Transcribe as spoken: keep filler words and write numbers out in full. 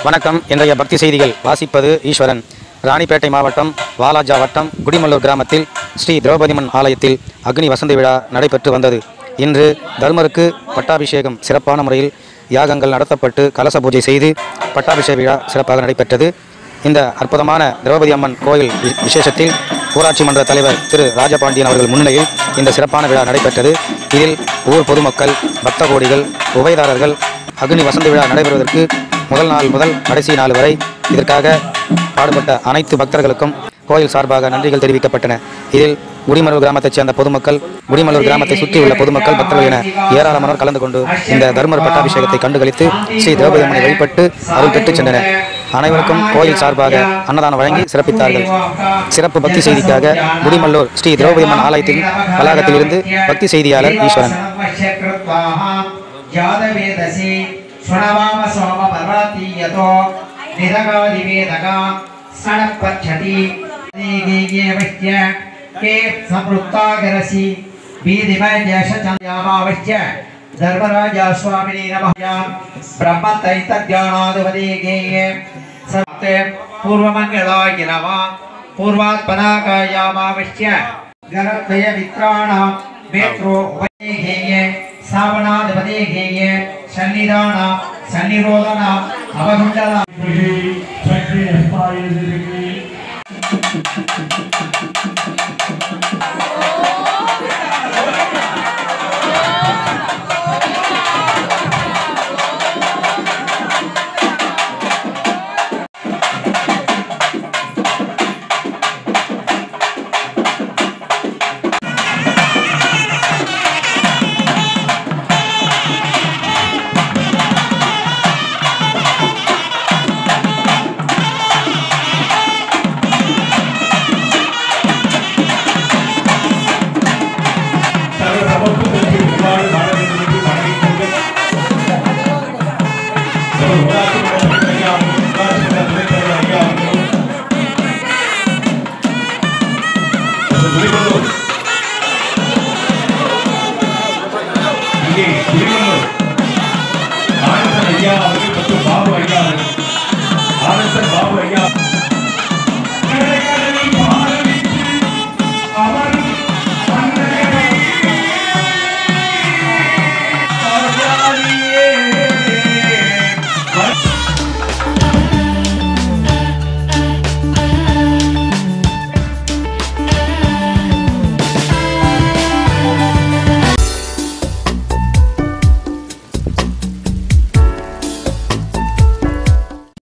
வணக்கம். இன்றைய பக்தி செய்திகள் வாசிப்பது ஈஸ்வரன். ராணிப்பேட்டை மாவட்டம் வாலாஜா வட்டம் குடிமல்லூர் கிராமத்தில் ஸ்ரீ திரௌபதியம்மன் ஆலயத்தில் அக்னி வசந்த விழா நடைபெற்று வந்தது. இன்று தர்மருக்கு பட்டாபிஷேகம் சிறப்பான முறையில் யாகங்கள் நடத்தப்பட்டு கலச பூஜை செய்து பட்டாபிஷேக விழா சிறப்பாக நடைபெற்றது. இந்த அற்புதமான திரௌபதி அம்மன் கோயில் விசேஷத்தில் ஊராட்சி மன்ற தலைவர் திரு ராஜபாண்டியன் அவர்கள் முன்னிலையில் இந்த சிறப்பான விழா நடைபெற்றது. இதில் ஊர் பொதுமக்கள், பக்த கோடிகள், உபயதாரர்கள் அக்னி வசந்த விழா நடைபெறுவதற்கு முதல் நாள் முதல் கடைசி நாள் வரை இதற்காக பாடுபட்ட அனைத்து பக்தர்களுக்கும் கோயில் சார்பாக நன்றிகள் தெரிவிக்கப்பட்டன. இதில் குடிமல்லூர் கிராமத்தைச் சேர்ந்த பொதுமக்கள், குடிமல்லூர் கிராமத்தை சுற்றியுள்ள பொதுமக்கள், பக்தர்கள் என ஏராளமானோர் கலந்து கொண்டு இந்த தர்மர் பட்டாபிஷேகத்தை கண்டுகளித்து ஸ்ரீ திரௌபதி அம்மனை வழிபட்டு அருள் பெற்றுச் சென்றனர். அனைவருக்கும் கோயில் சார்பாக அன்னதானம் வழங்கி சிறப்பித்தார்கள். சிறப்பு பக்தி செய்திக்காக குடிமல்லூர் ஸ்ரீ திரௌபதி அம்மன் ஆலயத்தின் வளாகத்தில் இருந்து பக்தி செய்தியாளர் ஈஸ்வரன். சுணவாம சோம பர்வதீயதோ நிதகாதிவேதகா சணப்பச்சதி தீகேயவஸ்ய கே சம்ருக்தாகரசி பீதிமயேஷசந்யாமாவஸ்ய தர்மராஜா சுவாமினே நமः பிரம்மத்தைத்ஞானாதுவதீகேய சப்தே பூர்வமங்களாய நமः பூர்வாத்மனாகாயாமாவஸ்ய கரத்வய வித்ராணா மேத்ரோ உபதீகேய சாவனாதிபதீகேய சன்னிதான சன்னிரோதன அவகுண்டன